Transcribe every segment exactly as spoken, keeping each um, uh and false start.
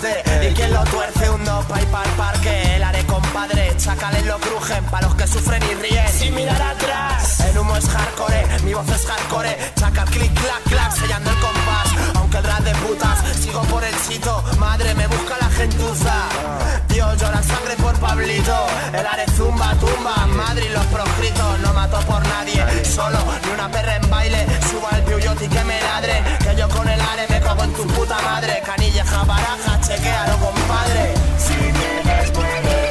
tarde. Y quien lo tuerce un no pa' ir pa'l parque. El haré compadre, chacales lo crujen pa' los que sufren y ríen sin mirar atrás. El humo es hardcore, mi voz es hardcore. Chacal clic clac clac, sellando el compás. Aunque el rap de putas, sigo por el sitio. Madre, me busca la gentuza. Dios llora sangre por Pablito. El are zumba, tumba, Madrid los proscritos. No mato por nadie, solo, ni una perra en baile. Subo al piuyote y que me ladre. Que yo con el are me cago en tu puta madre. Canilleja, baraja, chequealo, compadre. Si tienes poder.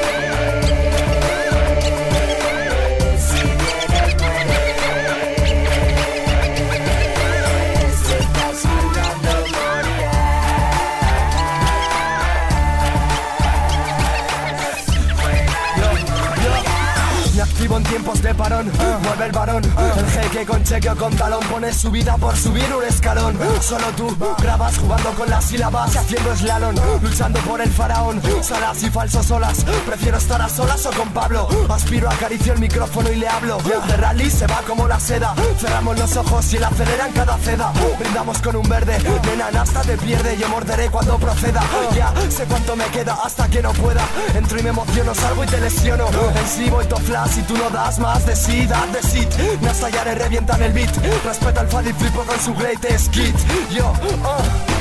En tiempos de parón, uh, mueve el varón uh, el jeque con cheque o con talón pone su vida por subir un escalón. uh, Solo tú uh, grabas jugando con las sílabas, haciendo slalom, uh, luchando por el faraón. Salas y falsos olas, prefiero estar a solas o con Pablo. Aspiro, acaricio el micrófono y le hablo. De rally se va como la seda. Cerramos los ojos y él acelera en cada ceda. Brindamos con un verde, nena, hasta te pierde. Yo morderé cuando proceda. Ya sé cuánto me queda hasta que no pueda. Entro y me emociono, salgo y te lesiono. En sí voy to flash y tú no das más de sí, dad de sit. Nas tallaré revientan el beat. Respeta el Fadi Flipo con su greatest hit. Yo, uh